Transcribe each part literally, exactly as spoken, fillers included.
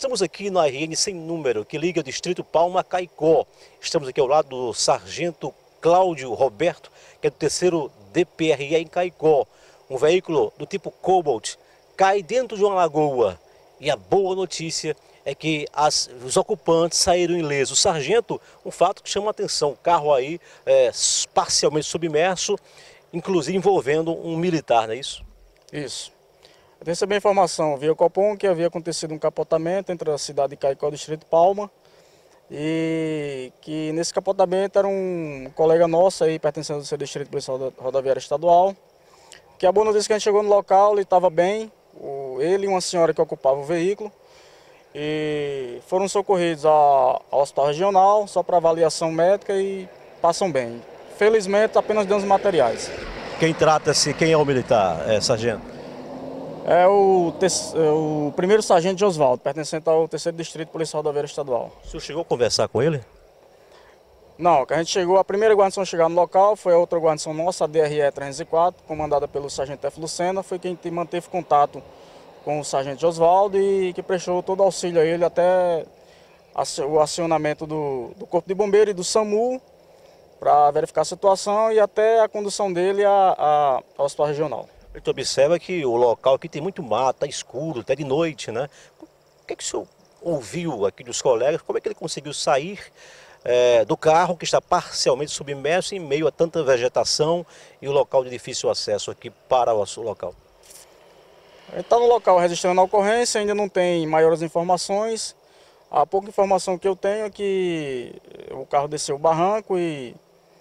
Estamos aqui na R N sem número, que liga o distrito Palma a Caicó. Estamos aqui ao lado do sargento Cláudio Roberto, que é do terceiro D P R E em Caicó. Um veículo do tipo Cobalt cai dentro de uma lagoa. E a boa notícia é que as, os ocupantes saíram ilesos. O sargento, um fato que chama a atenção, o carro aí é, parcialmente submerso, inclusive envolvendo um militar, não é isso? Isso. Eu recebi a informação via Copom que havia acontecido um capotamento entre a cidade de Caicó e o distrito Palma, e que nesse capotamento era um colega nosso aí, pertencendo ao seu distrito policial rodoviário estadual, que a boa notícia é que a gente chegou no local, ele estava bem, o, ele e uma senhora que ocupava o veículo, e foram socorridos ao, ao hospital regional, só para avaliação médica, e passam bem. Felizmente, apenas danos materiais. Quem trata-se, quem é o militar, é, sargento? É o, o primeiro sargento Osvaldo, pertencente ao terceiro distrito policial rodoviário estadual. O senhor chegou a conversar com ele? Não, que a gente chegou, a primeira guarnição a chegar no local foi a outra guarnição nossa, a D R E trezentos e quatro, comandada pelo sargento F. Lucena, foi quem manteve contato com o sargento Osvaldo e que prestou todo o auxílio a ele até o acionamento do, do Corpo de Bombeiro e do SAMU para verificar a situação e até a condução dele a, a, ao hospital regional. A gente observa que o local aqui tem muito mato, está escuro, até de noite, né? O que, é que o senhor ouviu aqui dos colegas? Como é que ele conseguiu sair é, do carro que está parcialmente submerso em meio a tanta vegetação e o local de difícil acesso aqui para o seu local? Ele está no local registrando a ocorrência, ainda não tem maiores informações. A pouca informação que eu tenho é que o carro desceu o barranco e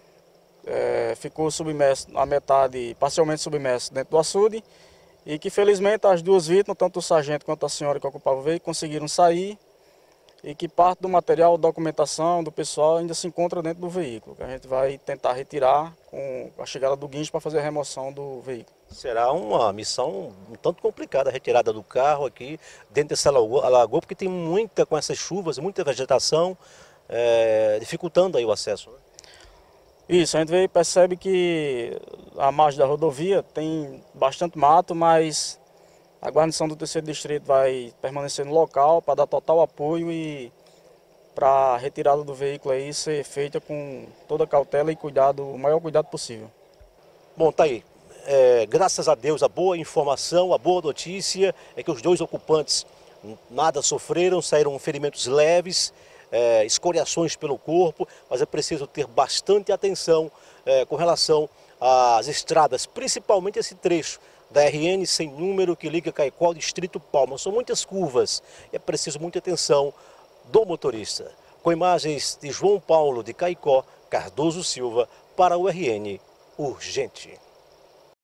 É, ficou submerso a metade, parcialmente submerso dentro do açude, e que felizmente as duas vítimas, tanto o sargento quanto a senhora que ocupava o veículo, conseguiram sair e que parte do material, documentação do pessoal ainda se encontra dentro do veículo, que a gente vai tentar retirar com a chegada do guincho para fazer a remoção do veículo. Será uma missão um tanto complicada a retirada do carro aqui dentro dessa lagoa, lagoa porque tem muita, com essas chuvas, muita vegetação, é, dificultando aí o acesso, né? Isso, a gente vê, percebe que a margem da rodovia tem bastante mato, mas a guarnição do terceiro distrito vai permanecer no local para dar total apoio e para a retirada do veículo aí ser feita com toda a cautela e cuidado, o maior cuidado possível. Bom, tá aí. É, graças a Deus, a boa informação, a boa notícia é que os dois ocupantes nada sofreram, saíram ferimentos leves, É, escoriações pelo corpo, mas é preciso ter bastante atenção é, com relação às estradas, principalmente esse trecho da R N sem número que liga Caicó ao distrito Palma. São muitas curvas e é preciso muita atenção do motorista. Com imagens de João Paulo de Caicó, Cardoso Silva, para o R N Urgente.